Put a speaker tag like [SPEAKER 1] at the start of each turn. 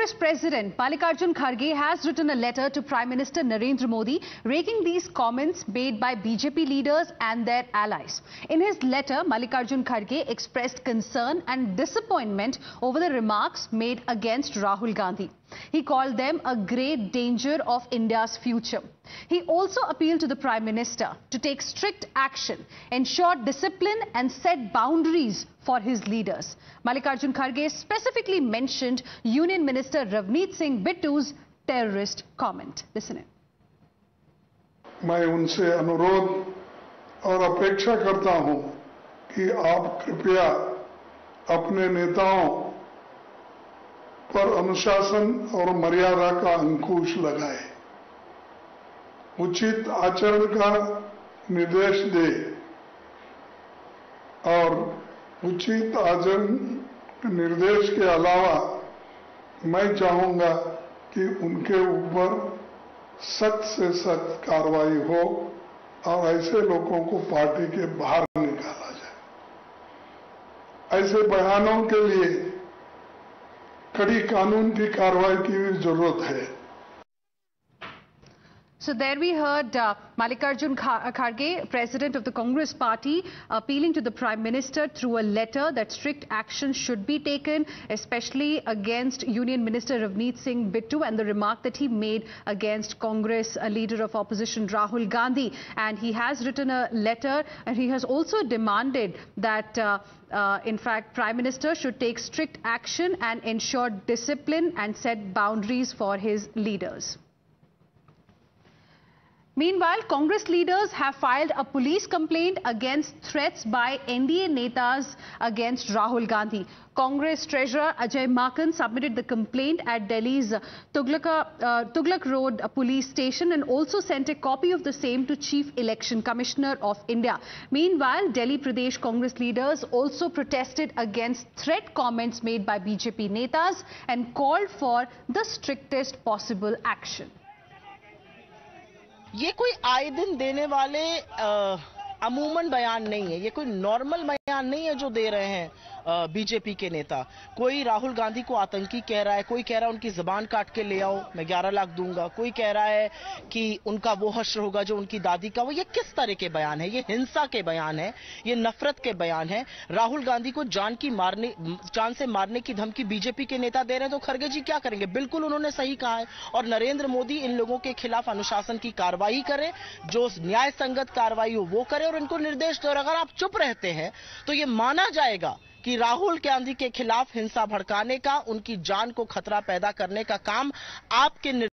[SPEAKER 1] Congress President Mallikarjun Kharge has written a letter to Prime Minister Narendra Modi raking these comments made by BJP leaders and their allies. In his letter, Mallikarjun Kharge expressed concern and disappointment over the remarks made against Rahul Gandhi. He called them a great danger of India's future. He also appealed to the Prime Minister to take strict action, ensure discipline and set boundaries for his leaders. Mallikarjun Kharge specifically mentioned Union Minister Ravneet Singh Bittu's terrorist comment. Listen in.
[SPEAKER 2] मैं उनसे अनुरोध और अपेक्षा करता हूं कि आप कृपया अपने नेताओं पर अनुशासन और मर्यादा का अंकुश लगाएं, उचित आचरण का निर्देश दे और उचित आचरण निर्देश के अलावा मैं चाहूंगा कि उनके ऊपर सख्त से सख्त कार्रवाई हो और ऐसे लोगों को पार्टी के बाहर निकाला जाए। ऐसे बयानों के लिए कड़ी कानून की कार्रवाई की भी जरूरत है।
[SPEAKER 1] So there we heard Mallikarjun Kharge, President of the Congress Party, appealing to the Prime Minister through a letter that strict action should be taken, especially against Union Minister Ravneet Singh Bittu and the remark that he made against Congress leader of opposition Rahul Gandhi. And he has written a letter and he has also demanded that in fact, Prime Minister should take strict action and ensure discipline and set boundaries for his leaders. Meanwhile, Congress leaders have filed a police complaint against threats by NDA netas against Rahul Gandhi. Congress Treasurer Ajay Maken submitted the complaint at Delhi's Tughlaq Road police station and also sent a copy of the same to Chief Election Commissioner of India. Meanwhile, Delhi Pradesh Congress leaders also protested against threat comments made by BJP netas and called for the strictest possible action.
[SPEAKER 3] ये कोई आए दिन देने वाले अमूमन बयान नहीं है, ये कोई नॉर्मल बयान नहीं है जो दे रहे हैं बीजेपी के नेता। कोई राहुल गांधी को आतंकी कह रहा है, कोई कह रहा है उनकी जबान काट के ले आओ मैं 11 लाख दूंगा, कोई कह रहा है कि उनका वो हश्र होगा जो उनकी दादी का हो। ये किस तरह के बयान है? ये हिंसा के बयान है, ये नफरत के बयान है। राहुल गांधी को जान से मारने की धमकी बीजेपी के नेता दे रहे हैं तो खरगे जी क्या करेंगे? बिल्कुल उन्होंने सही कहा है और नरेंद्र मोदी इन लोगों के खिलाफ अनुशासन की कार्रवाई करे, जो न्याय संगत कार्रवाई हो वो करे और इनको निर्देश दे। और अगर आप चुप रहते हैं तो ये माना जाएगा कि राहुल गांधी के खिलाफ हिंसा भड़काने का, उनकी जान को खतरा पैदा करने का काम आपके